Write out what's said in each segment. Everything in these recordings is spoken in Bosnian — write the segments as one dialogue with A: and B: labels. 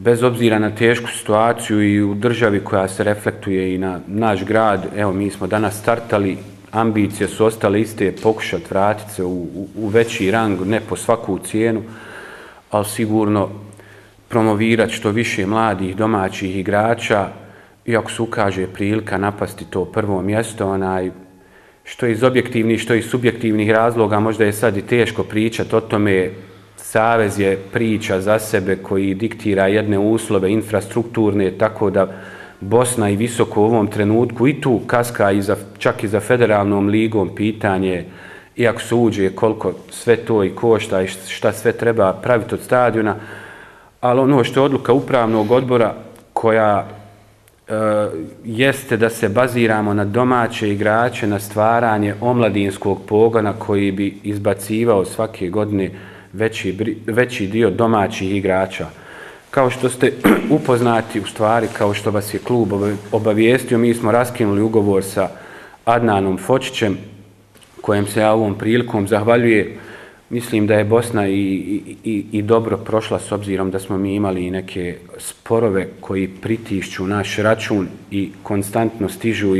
A: bez obzira na tešku situaciju i u državi koja se reflektuje i na naš grad, evo mi smo danas startali, ambicije su ostale iste, pokušati vratiti se u veći rang, ne po svaku cijenu, ali sigurno promovirati što više mladih domaćih igrača, iako se ukaže prilika napasti to prvo mjesto, što iz objektivnih, što iz subjektivnih razloga, možda je sad i teško pričati o tome. Savez je priča za sebe koji diktira jedne uslove infrastrukturne, tako da Bosna i visoko u ovom trenutku i tu kaska čak i za federalnom ligom pitanje, iako se uđe koliko sve to i košta i šta sve treba praviti od stadiona, ali ono što je odluka upravnog odbora koja jeste da se baziramo na domaće igrače, na stvaranje omladinskog pogona koji bi izbacivao svake godine veći dio domaćih igrača. Kao što ste upoznati, u stvari, kao što vas je klub obavijestio, mi smo raskinuli ugovor sa Adnanom Fočićem, kojem se ja ovom prilikom zahvaljujem. Mislim da je Bosna i dobro prošla s obzirom da smo mi imali i neke sporove koji pritišću naš račun i konstantno stižu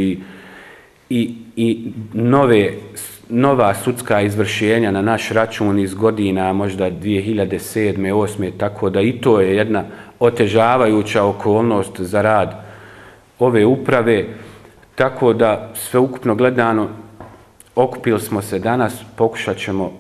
A: i nova sudska izvršenja na naš račun iz godina možda 2007. 2008. Tako da i to je jedna otežavajuća okolnost za rad ove uprave. Tako da sveukupno gledano okupili smo se danas, pokušat ćemo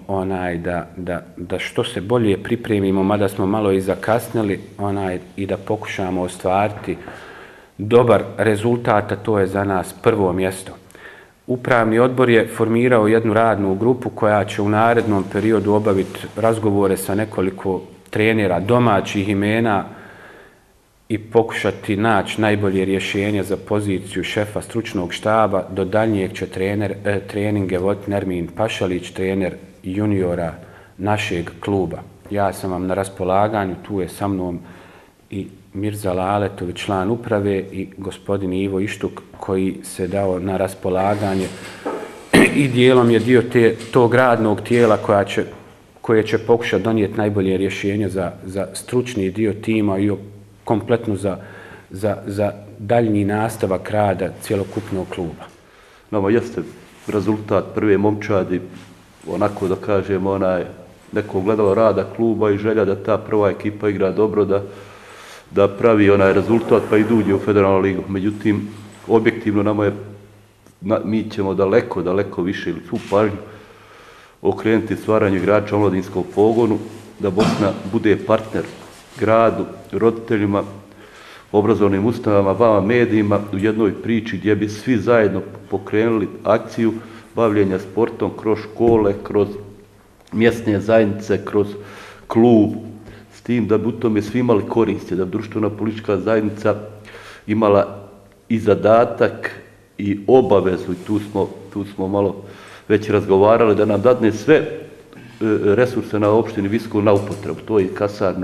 A: da što se bolje pripremimo, mada smo malo i zakasnili, i da pokušamo ostvariti dobar rezultat, a to je za nas prvo mjesto. Upravni odbor je formirao jednu radnu grupu koja će u narednom periodu obaviti razgovore sa nekoliko trenera domaćih imena i pokušati naći najbolje rješenje za poziciju šefa stručnog štaba. Do daljnjeg će treninge voditi Nermin Pašalić, trener juniora našeg kluba. Ja sam vam na raspolaganju, tu je sa mnom i Mirza Laletović, član uprave, i gospodin Ivo Ištuk koji se dao na raspolaganje i dijelom je dio tog radnog tijela koje će pokušati donijeti najbolje rješenje za stručni dio tima i kompletno za daljnji nastavak rada cjelokupnog kluba.
B: Nama jeste rezultat prve momčadi, onako da kažem, neko gledalo rada kluba i želja da ta prva ekipa igra dobro, da pravi onaj rezultat pa i uđe u federalnu ligu. Međutim, objektivno mi ćemo daleko više ili svu pažnju okrenuti stvaranju igrača omladinskom pogonu, da Bosna bude partner gradu, roditeljima, obrazovnim ustanovama, vama medijima u jednoj priči gdje bi svi zajedno pokrenuli akciju bavljenja sportom kroz škole, kroz mjesne zajednice, kroz klub, s tim da bi u tome svi imali koristi, da bi društvena politička zajednica imala i zadatak i obavezu, i tu smo malo već razgovarali, da nam dadne sve resurse na opštini Visoko na upotrebu. To je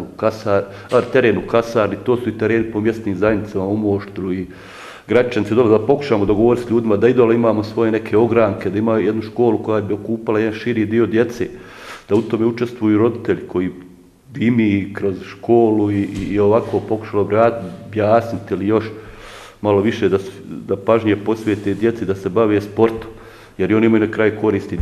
B: teren u kasarni, to su i tereni po mjesnim zajednicama u Moštru i Gračanci, da pokušamo dogovoriti s ljudima, da idole imamo svoje neke ogranke, da imaju jednu školu koja bi okupala jedan širi dio djece, da u tome učestvuju roditelji koji i mi kroz školu i ovako pokušalo objasniti ili još malo više da pažnje posvijete djeci da se bave sportom, jer i oni imaju na kraju koristi,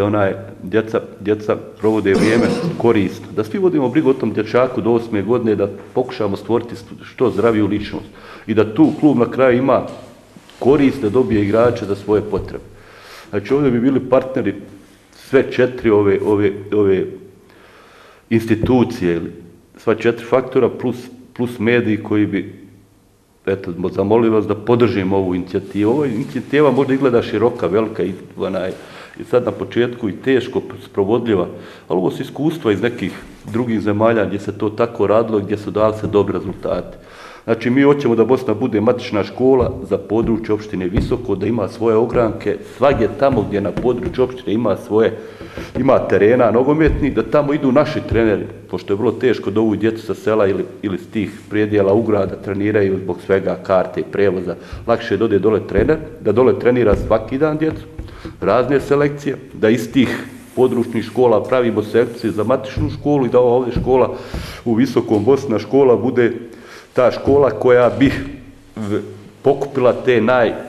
B: djeca provode vrijeme korisno. Da svi vodimo brigu o tom dječaku do 8. godine, da pokušamo stvoriti što zdraviju ličnost i da tu klub na kraju ima korist da dobije igrače za svoje potrebe. Znači ovdje bi bili partneri sve 4 ove institucije, sva 4 faktora plus mediji koji bi, eto, zamolio vas da podržimo ovu inicijativu. Ova inicijativa možda izgleda široka, velika i sad na početku i teško sprovodljiva, ali ovo su iskustva iz nekih drugih zemalja gdje se to tako radilo, gdje su dali se dobri rezultati. Znači mi hoćemo da Bosna bude matična škola za područje opštine Visoko, da ima svoje ogranke, svagdje tamo gdje na području opštine ima terena nogometnih, da tamo idu naši treneri, pošto je vrlo teško da ovu djecu sa sela ili s tih predjela ugrada treniraju zbog svega, karte i prevoza. Lakše je da dole trenira svaki dan djecu, razne selekcije, da iz tih područnih škola, pravimo sekcije za matičnu školu i da ova ovdje škola u Visokom Bosna škola bude ta škola koja bi pokupila te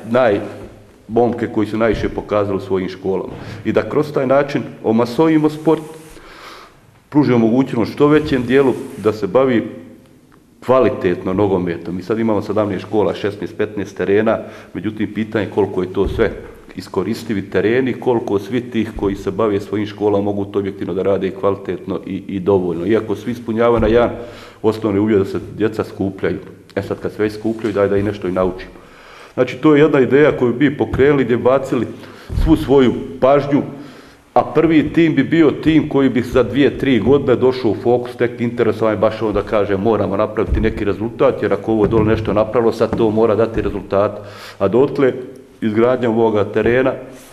B: momke koji su najviše pokazali u svojim školama. I da kroz taj način omasovimo sport, pružimo mogućnost što većem dijelu da se bavi kvalitetno nogometom. Mi sad imamo 17 škola, 16-15 terena, međutim pitanje je koliko je to sve iskoristivi tereni, koliko svi tih koji se bave svojim školama mogu to objektivno da rade i kvalitetno i dovoljno. Iako svi ispunjava na jedan osnovni uvjet da se djeca skupljaju. Sad kad se već skupljaju, daj da i nešto i naučimo. Znači to je jedna ideja koju bi pokrenuli gdje bacili svu svoju pažnju, a prvi tim bi bio tim koji bi za 2-3 godine došao u fokus, tek interesovan baš ono da kaže moramo napraviti neki rezultat, jer ako ovo dole nešto napravilo, sad to mora dati rezultat. A dotle izgradnjom ovoga terena,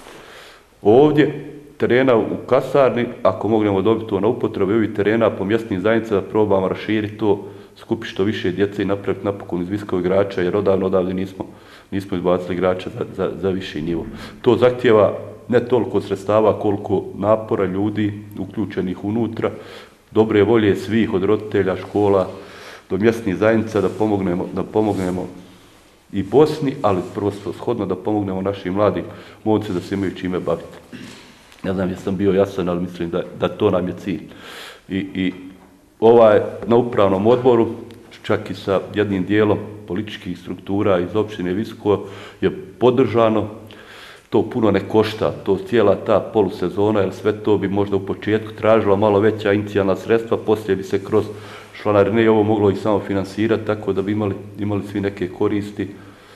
B: ovdje, terena u kasarni, ako mognemo dobiti to na upotrebu, ovih terena po mjesnim zajednicama da probamo raširiti to, skupiti što više djece i napraviti napokon iz viskog igrača, jer odavde nismo izbacili igrača za viši nivo. To zahtjeva ne toliko sredstava koliko napora ljudi uključenih unutra, dobre volje svih od roditelja, škola do mjesnih zajednica da pomognemo i Bosni, ali prvo shodno da pomognemo našim mladim momcima da se imaju čime baviti. Ne znam jesam bio jasan, ali mislim da to nam je cilj. I na upravnom odboru, čak i sa jednim dijelom političkih struktura iz opštine Visoko je podržano. To puno ne košta, to cijela ta polusezona, jer sve to bi možda u početku tražilo malo veća inicijalna sredstva, poslije bi se kroz članarine i ovo moglo i samo finansirati, tako da bi imali svi neke koristi,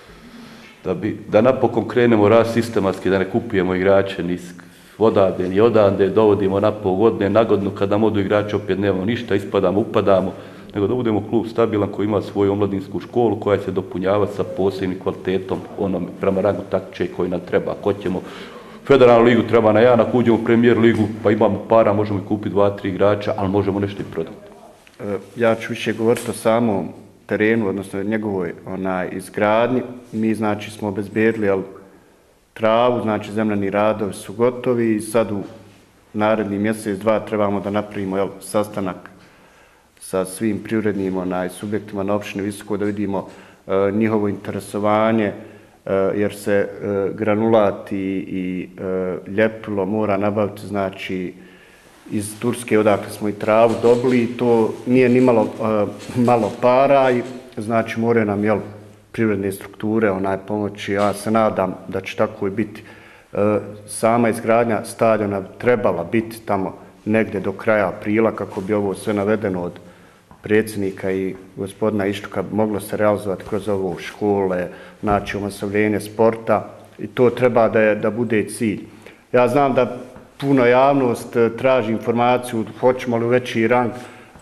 B: da napokon krenemo rast sistematski, da ne kupujemo igrače ni odavde ni odande, dovodimo na pol godine, na godinu kad nam odu igrače opet nemamo ništa, ispadamo, upadamo, nego da budemo klub stabilan koji ima svoju omladinsku školu koja će dopunjavati sa posebnim kvalitetom prema rangu takmičenja koji nam treba. Ako ćemo federalnu ligu treba na jedan, ako uđemo u premijer ligu pa imamo para, možemo kupiti 2-3 igrača, ali možemo nešto i prodati.
C: Ja ću više govoriti o samom terenu, odnosno njegovoj izgradnji. Mi znači smo obezbedili travu, znači zemljani radovi su gotovi i sad u naredni mjesec, 2 trebamo da napravimo sastanak sa svim privrednim subjektima na opštini Visoko da vidimo njihovo interesovanje, jer se granulat i ljepilo mora nabaviti znači iz Turske odakle smo i travu dobili, to nije ni malo para i znači moraju nam privredne strukture pomoći. Ja se nadam da će tako i biti. Sama izgradnja stadiona trebala biti tamo negdje do kraja aprila kako bi ovo sve navedeno od predsjednika i gospodina Ištuka moglo se realizovati kroz ovo škole, znači omasovljenje sporta i to treba da bude cilj. Ja znam da puno javnost traži informaciju hoćemo li u veći rang.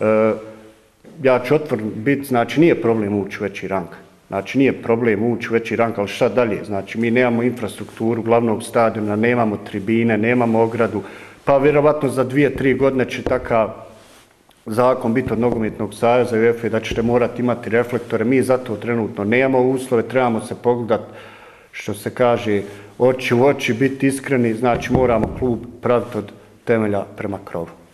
C: Ja ću otvoren biti, znači nije problem ući u veći rang. Znači nije problem ući u veći rang, ali šta dalje? Znači mi nemamo infrastrukturu glavnog stadiona, nemamo tribine, nemamo ogradu, pa vjerovatno za 2-3 godine će takav zakon biti od Nogometnog saveza i UEFA da ćete morati imati reflektore. Mi zato trenutno nemamo uslove, trebamo se pogledati, što se kaže, oči u oči, biti iskreni, znači moramo klub praviti od temelja prema krovu.